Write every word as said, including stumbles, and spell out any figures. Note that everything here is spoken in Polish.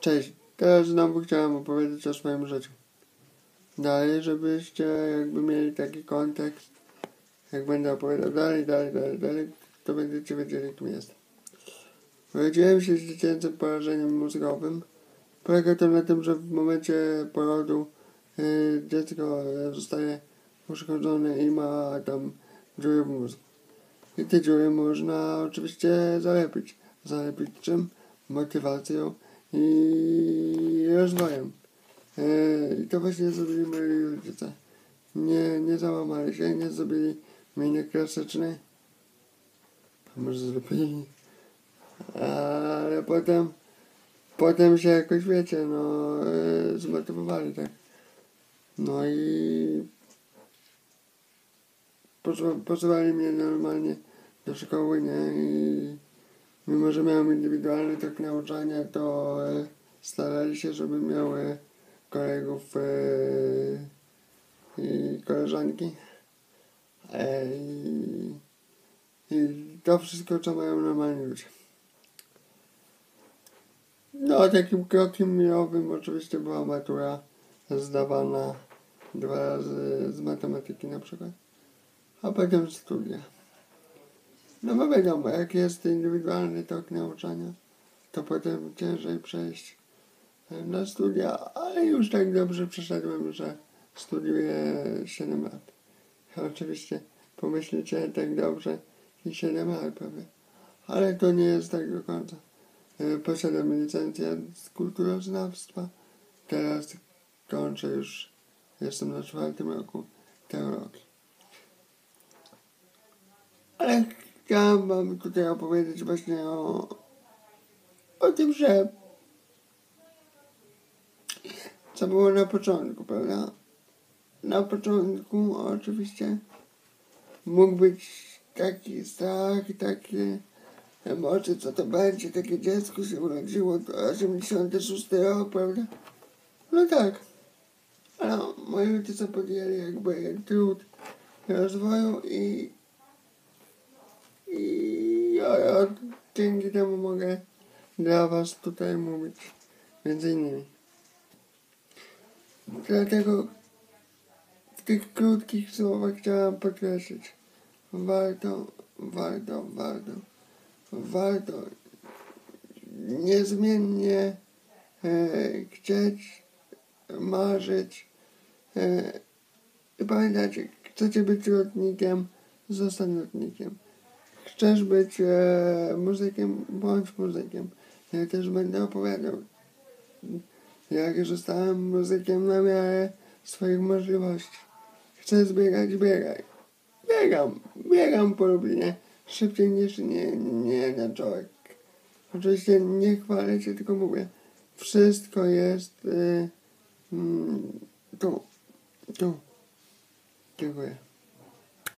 Cześć, teraz znowu chciałem opowiedzieć o swoim życiu. Dalej, żebyście jakby mieli taki kontekst, jak będę opowiadał dalej, dalej, dalej, dalej, to będziecie wiedzieli, kim jestem. Urodziłem się z dziecięcym porażeniem mózgowym. Polega to na tym, że w momencie porodu yy, dziecko zostaje uszkodzone i ma tam dziury w mózgu. I te dziury można oczywiście zalepić. Zalepić czym? Motywacją i rozwojem. Yy, I to właśnie zrobili moi rodzice. Nie, nie załamali się, nie zrobili miny klasycznej. Może zrobili. Ale potem, potem się jakoś, wiecie, no, yy, zmotywowali, tak. No i posyłali mnie normalnie do szkoły, nie? I mimo, że miałem indywidualny tok nauczania, to e, starali się, żeby miały kolegów e, i koleżanki. E, i, I to wszystko, co mają normalni ludzie. No, takim krokiem milowym oczywiście była matura zdawana dwa razy z matematyki na przykład, a potem studia. No bo wiadomo, jak jest indywidualny tok nauczania, to potem ciężej przejść na studia, ale już tak dobrze przeszedłem, że studiuję siedem lat. Oczywiście pomyślicie, tak dobrze i siedem lat prawie, ale to nie jest tak do końca. Posiadam licencję z kulturoznawstwa, teraz kończę już, jestem na czwartym roku teologii. Ale chciałem wam tutaj opowiedzieć właśnie o, o tym, że co było na początku, prawda? Na początku oczywiście mógł być taki strach, takie emocje, co to będzie, takie dziecko się urodziło, to osiemdziesiąty szósty rok, prawda? No tak, ale moi rodzice podjęli jakby trud rozwoju i i ja, ja dzięki temu mogę dla was tutaj mówić, między innymi. Dlatego w tych krótkich słowach chciałem podkreślić, warto, warto, warto, warto niezmiennie e, chcieć, marzyć e, i pamiętajcie, chcecie być lotnikiem, zostań lotnikiem. Chcesz być e, muzykiem, bądź muzykiem. Ja też będę opowiadał, jak zostałem muzykiem na miarę swoich możliwości. Chcę zbiegać, biegaj. Biegam, biegam po Lublinie. Szybciej niż nie, nie jeden człowiek. Oczywiście nie chwalę się, tylko mówię. Wszystko jest y, mm, tu, tu. Dziękuję.